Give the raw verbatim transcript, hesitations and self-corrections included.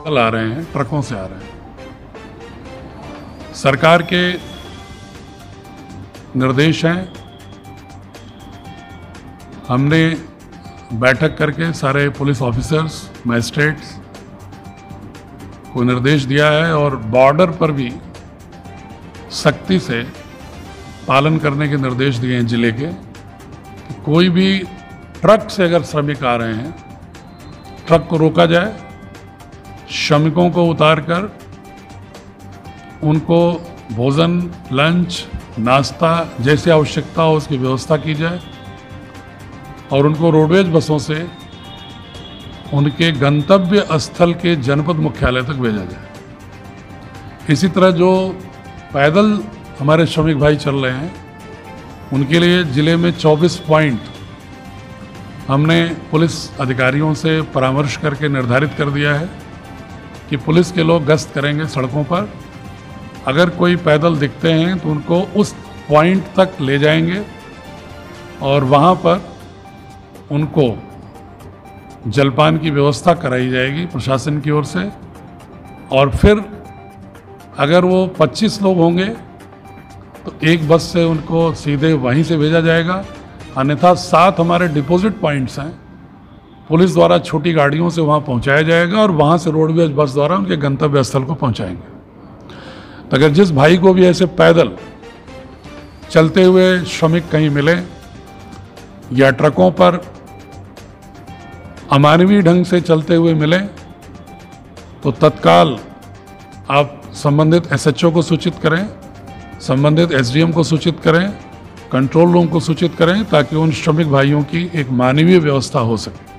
आ रहे हैं, ट्रकों से आ रहे हैं। सरकार के निर्देश हैं, हमने बैठक करके सारे पुलिस ऑफिसर्स, मजिस्ट्रेट्स को निर्देश दिया है और बॉर्डर पर भी सख्ती से पालन करने के निर्देश दिए हैं जिले के कि कोई भी ट्रक से अगर श्रमिक आ रहे हैं, ट्रक को रोका जाए, श्रमिकों को उतारकर उनको भोजन, लंच, नाश्ता जैसी आवश्यकता हो उसकी व्यवस्था की जाए और उनको रोडवेज बसों से उनके गंतव्य स्थल के जनपद मुख्यालय तक भेजा जाए। इसी तरह जो पैदल हमारे श्रमिक भाई चल रहे हैं, उनके लिए जिले में चौबीस पॉइंट हमने पुलिस अधिकारियों से परामर्श करके निर्धारित कर दिया है कि पुलिस के लोग गश्त करेंगे सड़कों पर। अगर कोई पैदल दिखते हैं तो उनको उस पॉइंट तक ले जाएंगे और वहाँ पर उनको जलपान की व्यवस्था कराई जाएगी प्रशासन की ओर से। और फिर अगर वो पच्चीस लोग होंगे तो एक बस से उनको सीधे वहीं से भेजा जाएगा, अन्यथा सात हमारे डिपॉजिट पॉइंट्स हैं, पुलिस द्वारा छोटी गाड़ियों से वहाँ पहुँचाया जाएगा और वहाँ से रोडवेज बस द्वारा उनके गंतव्य स्थल को पहुँचाएंगे। तो अगर जिस भाई को भी ऐसे पैदल चलते हुए श्रमिक कहीं मिले या ट्रकों पर अमानवीय ढंग से चलते हुए मिले तो तत्काल आप संबंधित एस एच ओ को सूचित करें, संबंधित एस डी एम को सूचित करें, कंट्रोल रूम को सूचित करें ताकि उन श्रमिक भाइयों की एक मानवीय व्यवस्था हो सके।